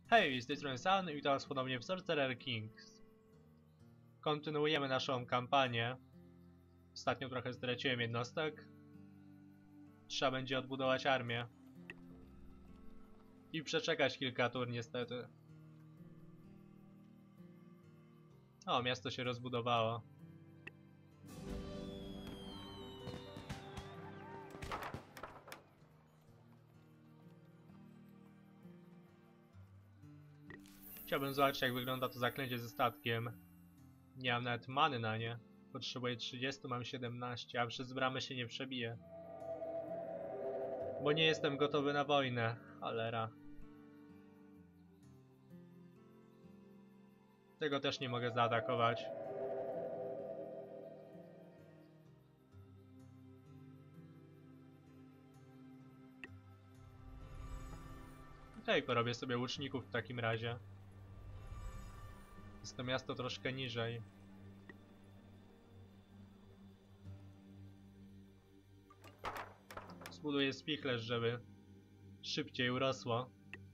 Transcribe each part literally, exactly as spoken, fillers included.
Hej, z tej strony San i witam was ponownie w Sorcerer Kings. Kontynuujemy naszą kampanię. Ostatnio trochę straciłem jednostek. Trzeba będzie odbudować armię. I przeczekać kilka tur niestety. O, miasto się rozbudowało. Chciałbym zobaczyć, jak wygląda to zaklęcie ze statkiem. Nie mam nawet many na nie. Potrzebuję trzydzieści, mam siedemnaście, a przez bramę się nie przebiję. Bo nie jestem gotowy na wojnę, cholera. Tego też nie mogę zaatakować. Okej, porobię sobie łuczników w takim razie. Jest to miasto troszkę niżej. Zbuduję spichlerz, żeby szybciej urosło.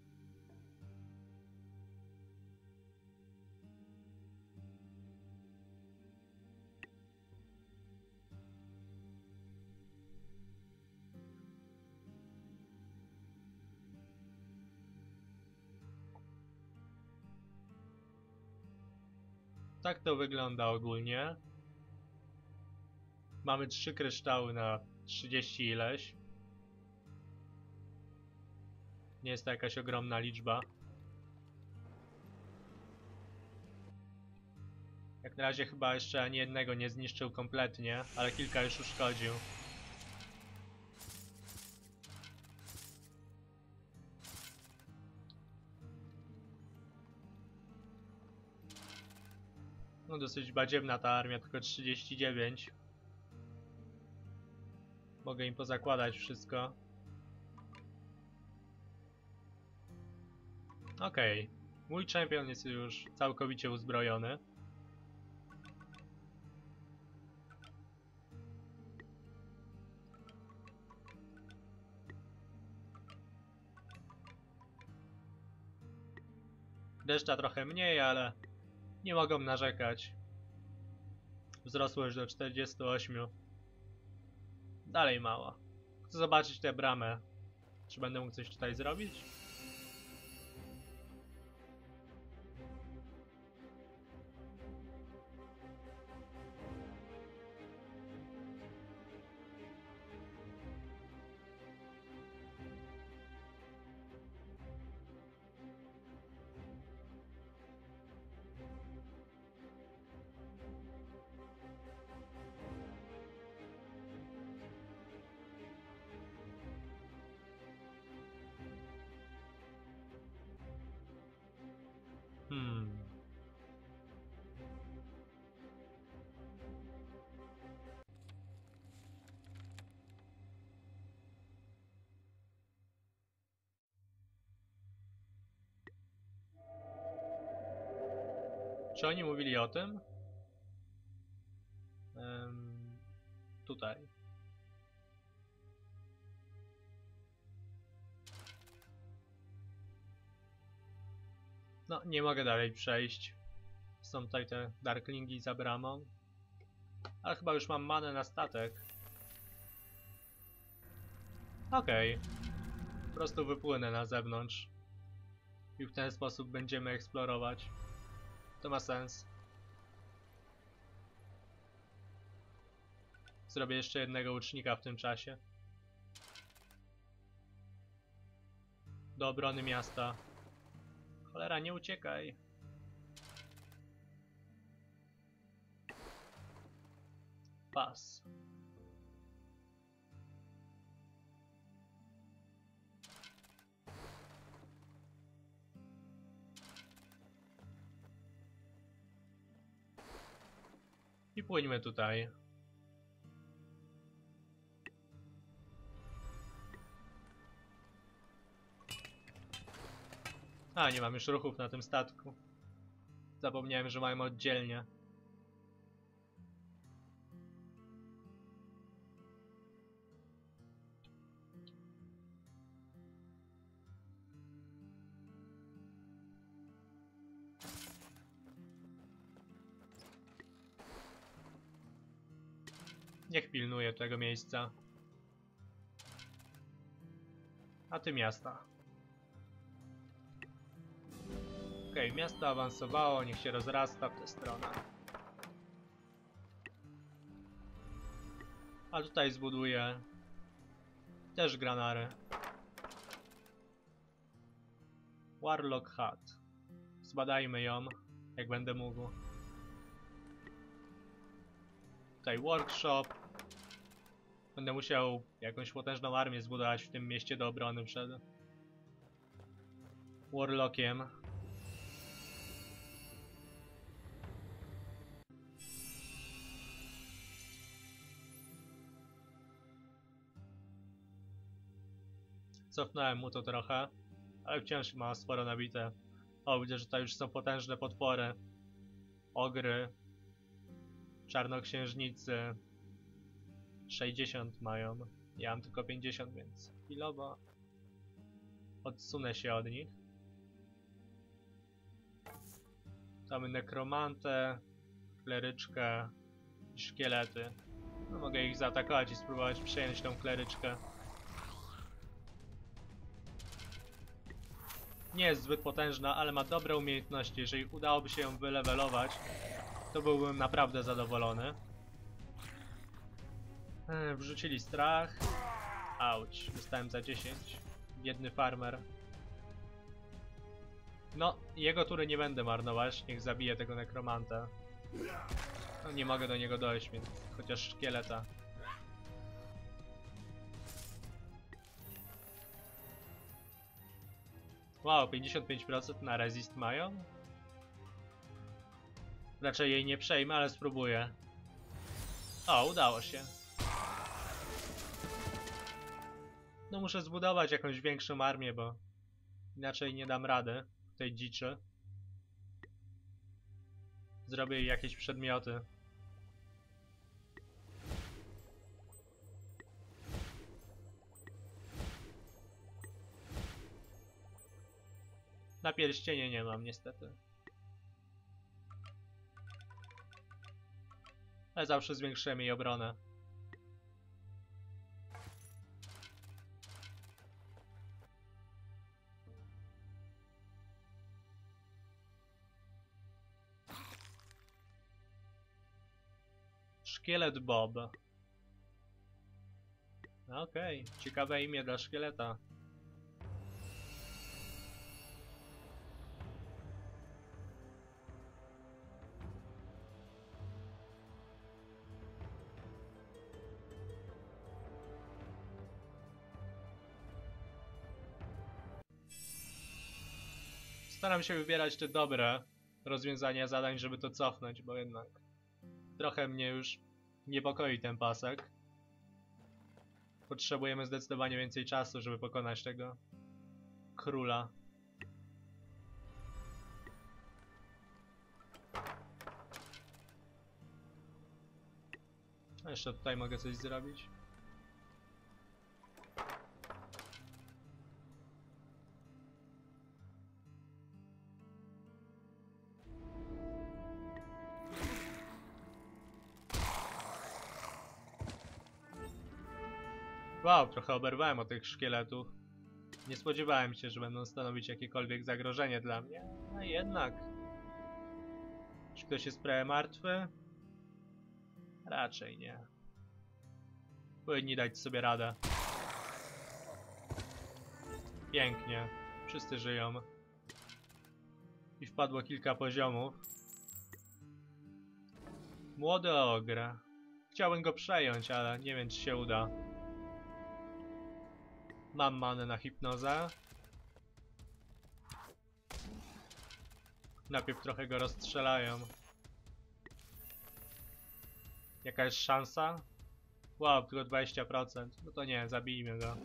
Tak to wygląda ogólnie. Mamy trzy kryształy na trzydzieści ileś. Nie jest to jakaś ogromna liczba. Jak na razie chyba jeszcze ani jednego nie zniszczył kompletnie, ale kilka już uszkodził. No dosyć badziewna ta armia, tylko trzydzieści dziewięć. Mogę im pozakładać wszystko. Okej. Okay. Mój czempion jest już całkowicie uzbrojony. Deszcza trochę mniej, ale nie mogą narzekać. Wzrosło już do czterdziestu ośmiu. Dalej mało. Chcę zobaczyć tę bramę. Czy będę mógł coś tutaj zrobić? Hmm. Czy oni mówili o tym? Um, tutaj. No, nie mogę dalej przejść. Są tutaj te darklingi za bramą. Ale chyba już mam manę na statek. Okej. Okay. Po prostu wypłynę na zewnątrz. I w ten sposób będziemy eksplorować. To ma sens. Zrobię jeszcze jednego łucznika w tym czasie. Do obrony miasta. Cholera, nie uciekaj. Pas. I płyńmy tutaj. A, nie mam już ruchów na tym statku. Zapomniałem, że mamy oddzielnie. Niech pilnuje tego miejsca. A ty miasta. Okej, okay, miasto awansowało, niech się rozrasta w tę stronę. A tutaj zbuduję też granary. Warlock Hut. Zbadajmy ją, jak będę mógł. Tutaj workshop. Będę musiał jakąś potężną armię zbudować w tym mieście do obrony przed Warlockiem. Cofnąłem mu to trochę, ale wciąż ma sporo nabite. O, widzę, że to już są potężne potwory. Ogry. Czarnoksiężnicy. sześćdziesiąt mają. Ja mam tylko pięćdziesiąt, więc chwilowo odsunę się od nich. Mamy nekromantę, kleryczkę i szkielety. No, mogę ich zaatakować i spróbować przejąć tą kleryczkę. Nie jest zbyt potężna, ale ma dobre umiejętności. Jeżeli udałoby się ją wylevelować, to byłbym naprawdę zadowolony. Eee, wrzucili strach. Auć, dostałem za dziesięć. Biedny farmer. No, jego tury nie będę marnować. Niech zabije tego nekromanta. No, nie mogę do niego dojść, więc chociaż szkieleta. Wow, pięćdziesiąt pięć procent na resist mają? Raczej jej nie przejmę, ale spróbuję. O, udało się. No muszę zbudować jakąś większą armię, bo inaczej nie dam rady tej dziczy. Zrobię jej jakieś przedmioty. Na pierścienie nie mam niestety. Ale zawsze zwiększyłem jej obronę. Szkielet Bob. Okej, okay. Ciekawe imię dla szkieleta. Staram się wybierać te dobre rozwiązania zadań, żeby to cofnąć, bo jednak trochę mnie już niepokoi ten pasek. Potrzebujemy zdecydowanie więcej czasu, żeby pokonać tego króla. A jeszcze tutaj mogę coś zrobić. Wow, trochę oberwałem od tych szkieletów. Nie spodziewałem się, że będą stanowić jakiekolwiek zagrożenie dla mnie. A jednak. Czy ktoś jest prawie martwy? Raczej nie. Powinni dać sobie radę. Pięknie. Wszyscy żyją. I wpadło kilka poziomów. Młody ogr. Chciałbym go przejąć, ale nie wiem, czy się uda. Mam manę na hipnozę. Najpierw trochę go rozstrzelają. Jaka jest szansa? Wow, tylko dwadzieścia procent. No to nie, zabijmy go.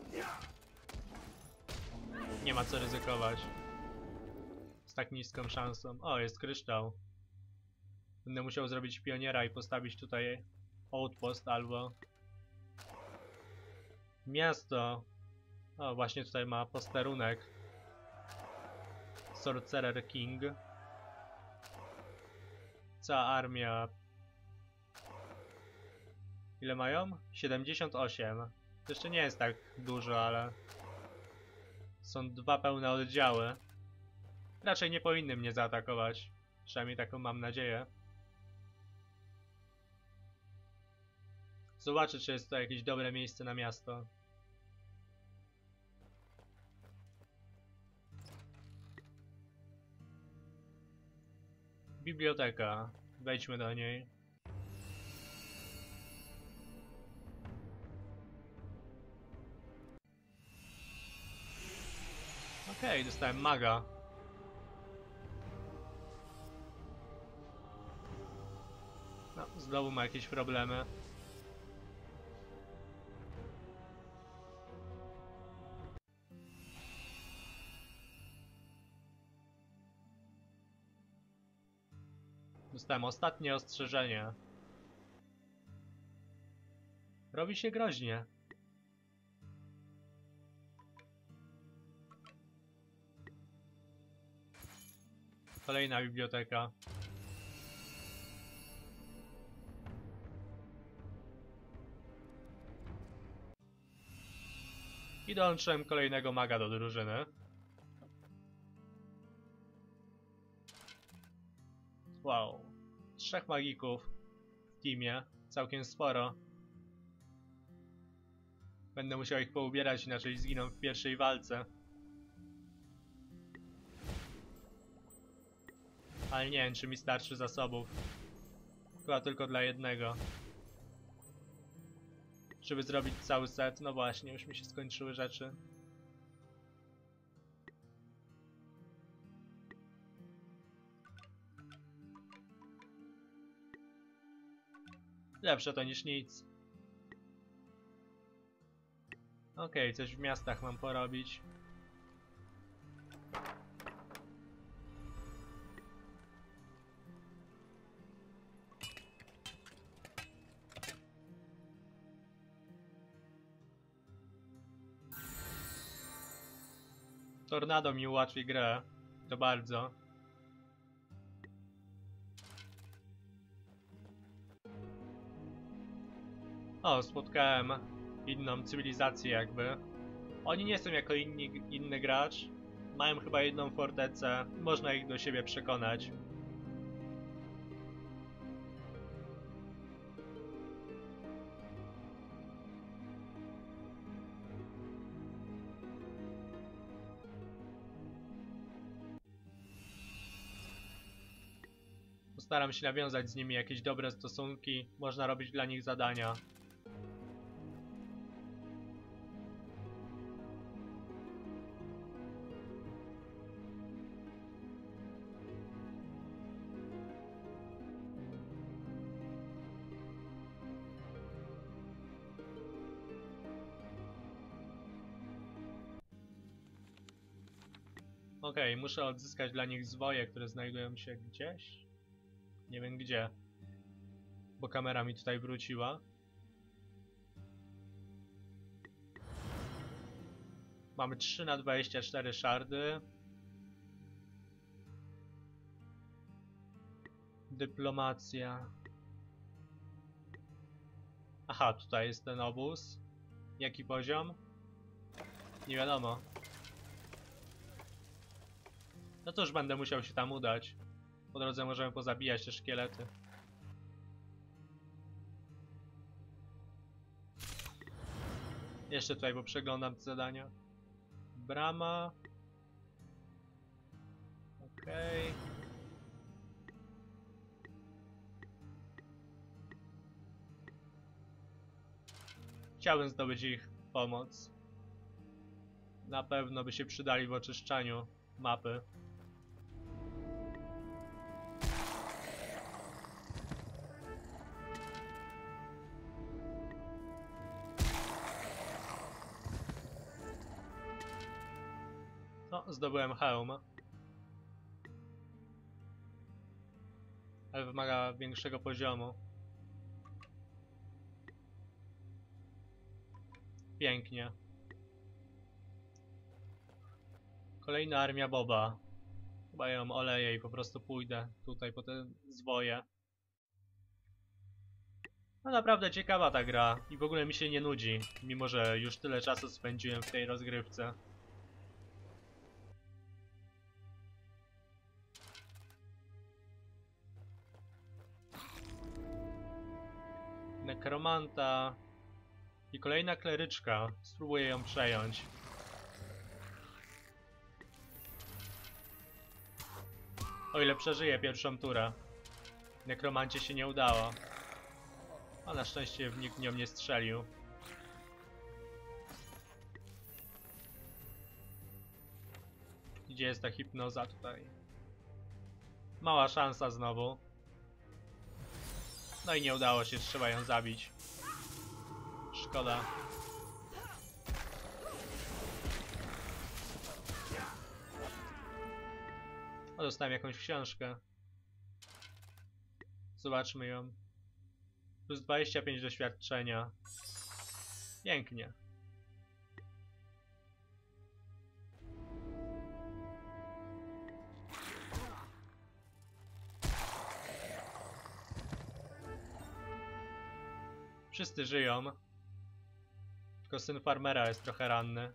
Nie ma co ryzykować. Z tak niską szansą. O, jest kryształ. Będę musiał zrobić pioniera i postawić tutaj outpost albo miasto. O, właśnie tutaj ma posterunek. Sorcerer King. Cała armia Ile mają? siedemdziesiąt osiem. To jeszcze nie jest tak dużo, ale... Są dwa pełne oddziały. Raczej nie powinny mnie zaatakować. Przynajmniej taką mam nadzieję. Zobaczę, czy jest to jakieś dobre miejsce na miasto. Biblioteka. Wejdźmy do niej. Okej, okay, dostałem maga. No, znowu ma jakieś problemy. Dostałem ostatnie ostrzeżenie. Robi się groźnie. Kolejna biblioteka. I dołączyłem kolejnego maga do drużyny. Wow. Trzech magików w teamie. Całkiem sporo. Będę musiał ich poubierać, inaczej zginą w pierwszej walce. Ale nie wiem, czy mi starczy zasobów. Chyba tylko dla jednego. Żeby zrobić cały set, no właśnie, już mi się skończyły rzeczy. Lepsze to niż nic. Okej, okay, coś w miastach mam porobić. Tornado mi ułatwi grę. To bardzo. O, spotkałem inną cywilizację jakby. Oni nie są jako inni, inny gracz. Mają chyba jedną fortecę. Można ich do siebie przekonać. Postaram się nawiązać z nimi jakieś dobre stosunki. Można robić dla nich zadania. Okej, okay, muszę odzyskać dla nich zwoje, które znajdują się gdzieś. Nie wiem gdzie. Bo kamera mi tutaj wróciła. Mamy trzy na dwadzieścia cztery szardy. Dyplomacja. Aha, tutaj jest ten obóz. Jaki poziom? Nie wiadomo. No to już będę musiał się tam udać. Po drodze możemy pozabijać te szkielety. Jeszcze tutaj poprzeglądam te zadania. Brama. Okej. Okay. Chciałbym zdobyć ich pomoc. Na pewno by się przydali w oczyszczaniu mapy. No, zdobyłem hełm. Ale wymaga większego poziomu. Pięknie. Kolejna armia Boba. Chyba ją oleję i po prostu pójdę tutaj po te zwoje. No naprawdę ciekawa ta gra i w ogóle mi się nie nudzi, mimo że już tyle czasu spędziłem w tej rozgrywce. Nekromanta i kolejna kleryczka. Spróbuję ją przejąć. O ile przeżyję pierwszą turę. Nekromancie się nie udało. A na szczęście nikt nią nie strzelił. Gdzie jest ta hipnoza tutaj? Mała szansa znowu. No i nie udało się, trzeba ją zabić. Szkoda. O, dostałem jakąś książkę. Zobaczmy ją. Plus dwadzieścia pięć doświadczenia. Pięknie. Wszyscy żyją. Tylko syn farmera jest trochę ranny.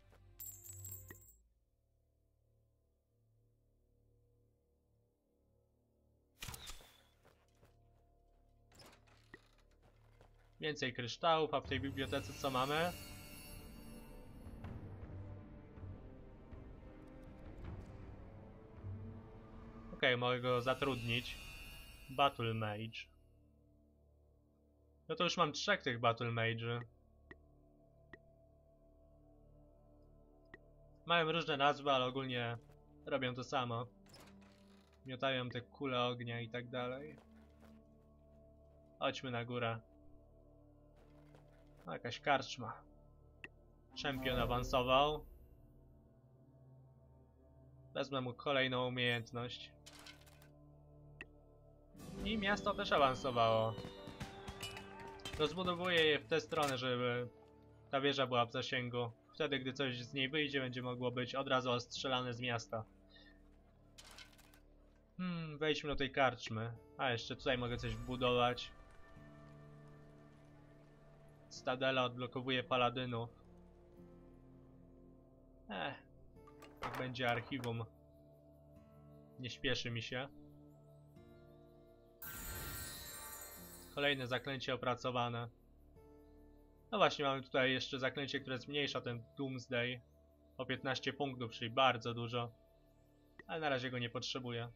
Więcej kryształów, a w tej bibliotece co mamy? Okej, okay, mogę go zatrudnić. Battle Mage. No to już mam trzech tych Battle Mage'y. Mają różne nazwy, ale ogólnie robią to samo. Miotają te kule ognia i tak dalej. Chodźmy na górę. O, jakaś karczma. Czempion awansował. Wezmę mu kolejną umiejętność. I miasto też awansowało. Rozbudowuję je w tę stronę, żeby ta wieża była w zasięgu. Wtedy, gdy coś z niej wyjdzie, będzie mogło być od razu ostrzelane z miasta. Hmm, wejdźmy do tej karczmy. A, jeszcze tutaj mogę coś wbudować. Stadela odblokowuje paladynów. Ech, jak będzie archiwum. Nie śpieszy mi się. Kolejne zaklęcie opracowane. No właśnie, mamy tutaj jeszcze zaklęcie, które zmniejsza ten Doomsday o piętnaście punktów, czyli bardzo dużo. Ale na razie go nie potrzebuję.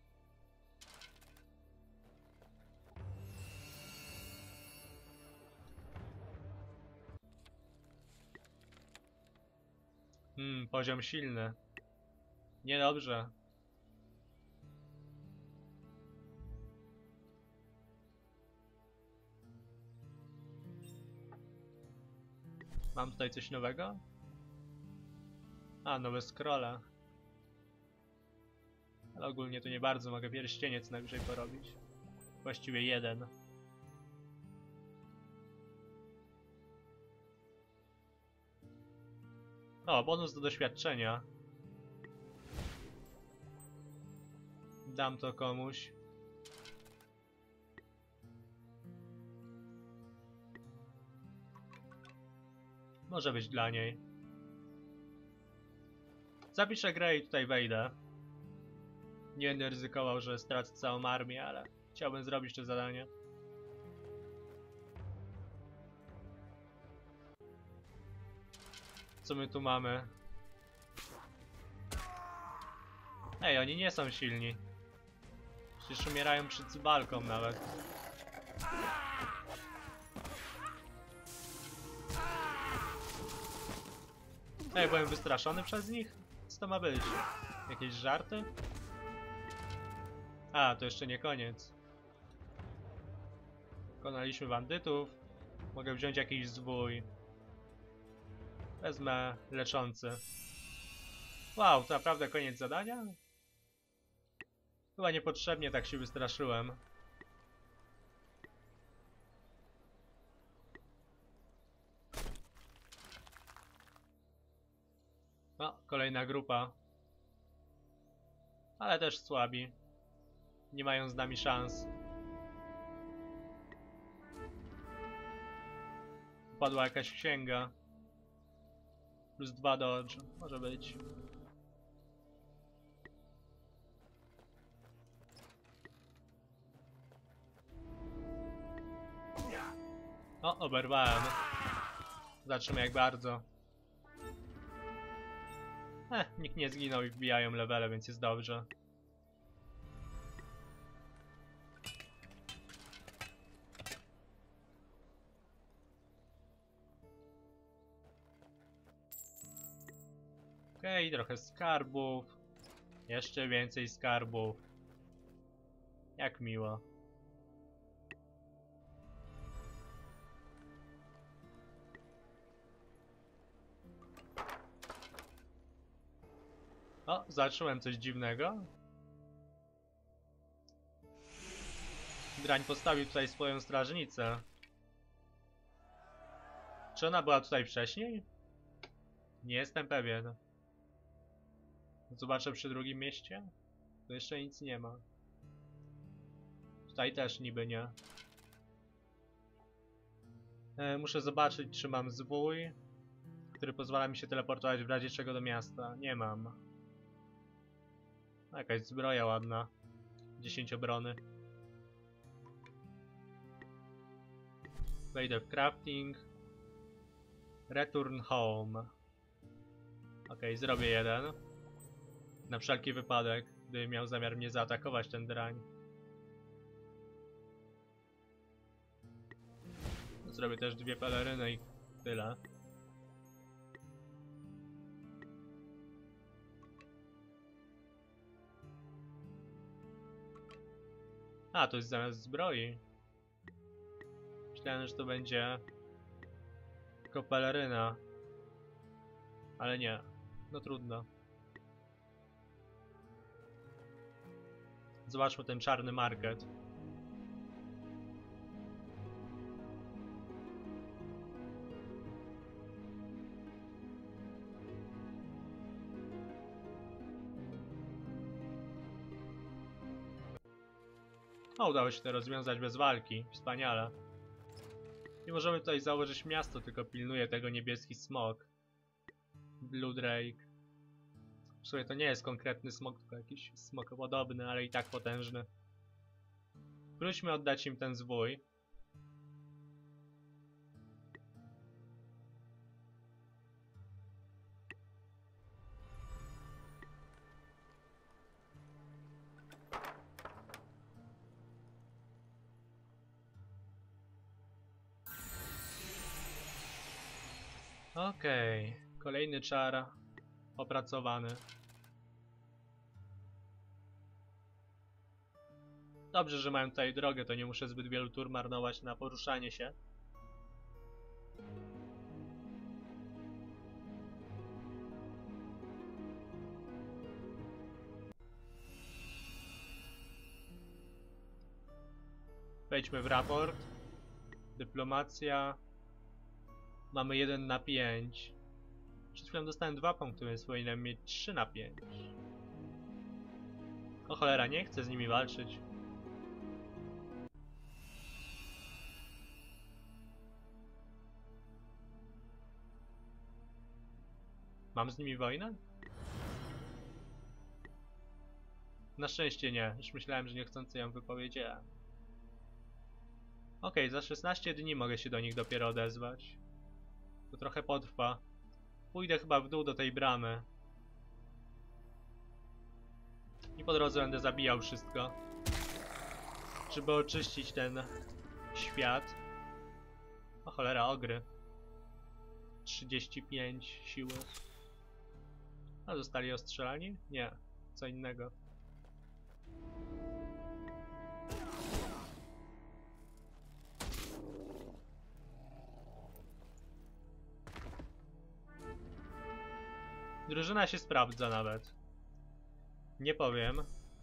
Hmm, poziom silny. Niedobrze. Mam tutaj coś nowego? A, nowe scrolle. Ale ogólnie to nie bardzo, mogę pierścieniec najwyżej porobić. Właściwie jeden. O, bonus do doświadczenia. Dam to komuś. Może być dla niej. Zapiszę grę i tutaj wejdę. Nie będę ryzykował, że stracę całą armię, ale chciałbym zrobić to zadanie. Co my tu mamy? Ej, oni nie są silni. Przecież umierają przed walką nawet. Ej, byłem wystraszony przez nich? Co to ma być? Jakieś żarty? A, to jeszcze nie koniec. Pokonaliśmy bandytów. Mogę wziąć jakiś zwój. Wezmę leczący. Wow, to naprawdę koniec zadania? Chyba niepotrzebnie tak się wystraszyłem. No, kolejna grupa. Ale też słabi. Nie mają z nami szans. Wpadła jakaś księga. Plus dwa dodge. Może być. O, oberwałem. Zobaczymy jak bardzo. Eh, nikt nie zginął i wbijają levele, więc jest dobrze. Okej, okay, trochę skarbów. Jeszcze więcej skarbów. Jak miło. O, zacząłem coś dziwnego. Drań postawił tutaj swoją strażnicę. Czy ona była tutaj wcześniej? Nie jestem pewien. Zobaczę przy drugim mieście. Tu jeszcze nic nie ma. Tutaj też niby nie. E, muszę zobaczyć, czy mam zwój, który pozwala mi się teleportować w razie czego do miasta. Nie mam. Jakaś zbroja ładna. dziesięć obrony. Wejdę w crafting. Return home. Ok, zrobię jeden. Na wszelki wypadek, gdyby miał zamiar mnie zaatakować ten drań. Zrobię też dwie peleryny i tyle. A, to jest zamiast zbroi. Myślałem, że to będzie tylko peleryna. Ale nie. No trudno. Zobaczmy ten czarny market. O, udało się to rozwiązać bez walki. Wspaniale. Nie możemy tutaj założyć miasto, tylko pilnuje tego niebieski smok. Blue Drake. W sumie to nie jest konkretny smok, tylko jakiś smok podobny, ale i tak potężny. Wróćmy oddać im ten zwój. Okej, okay. Kolejny czar opracowany. Dobrze, że mają tutaj drogę, to nie muszę zbyt wielu tur marnować na poruszanie się. Wejdźmy w raport. Dyplomacja. Mamy jeden na pięć. Przed chwilą dostałem dwa punkty, więc powinienem mieć trzy na pięć. O cholera, nie chcę z nimi walczyć. Mam z nimi wojnę? Na szczęście nie. Już myślałem, że niechcący ją wypowiedziałem. Okej, okay, za szesnaście dni mogę się do nich dopiero odezwać. To trochę potrwa. Pójdę chyba w dół do tej bramy. I po drodze będę zabijał wszystko. Żeby oczyścić ten świat. O cholera, ogry. trzydzieści pięć siły. A zostali ostrzelani? Nie, co innego. Drużyna się sprawdza nawet. Nie powiem.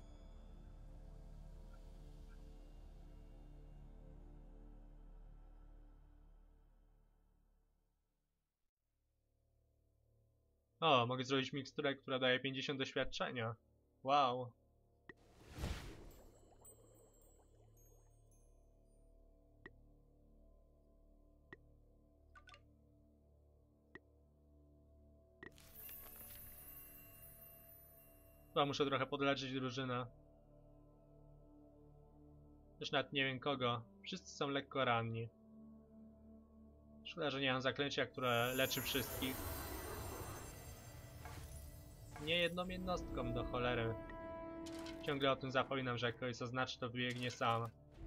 O, mogę zrobić miksturę, która daje pięćdziesiąt doświadczenia. Wow. Chyba muszę trochę podleczyć drużynę. Też nawet nie wiem kogo. Wszyscy są lekko ranni. Szkoda, że nie mam zaklęcia, które leczy wszystkich. Nie jedną jednostką do cholery. Ciągle o tym zapominam, że jak kogoś zaznaczy, to biegnie sam.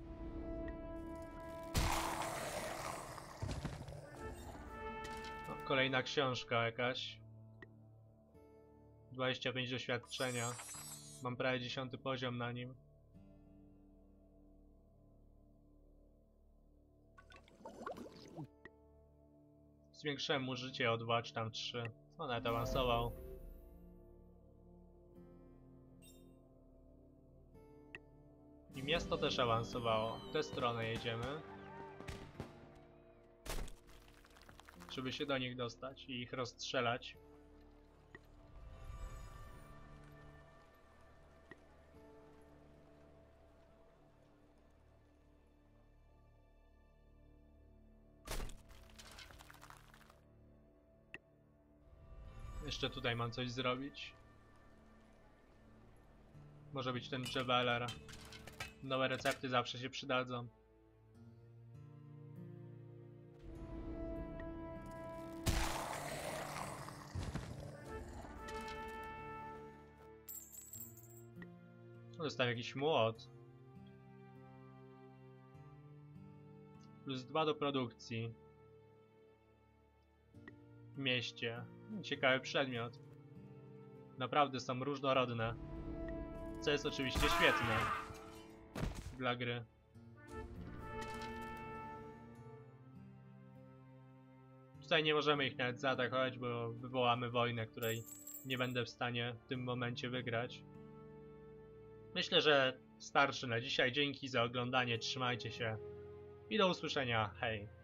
O, kolejna książka jakaś. dwadzieścia pięć doświadczenia. Mam prawie dziesiąty poziom na nim. Zwiększyłem mu życie o dwa czy tam trzy. On nawet awansował. I miasto też awansowało. W tę stronę jedziemy. Żeby się do nich dostać i ich rozstrzelać. Jeszcze tutaj mam coś zrobić. Może być ten Jeweler. Nowe recepty zawsze się przydadzą. Dostałem jakiś młot. Plus dwa do produkcji. W mieście. Ciekawy przedmiot. Naprawdę są różnorodne. Co jest oczywiście świetne dla gry. Tutaj nie możemy ich nawet zaatakować, bo wywołamy wojnę, której nie będę w stanie w tym momencie wygrać. Myślę, że starczy na dzisiaj. Dzięki za oglądanie, trzymajcie się i do usłyszenia. Hej!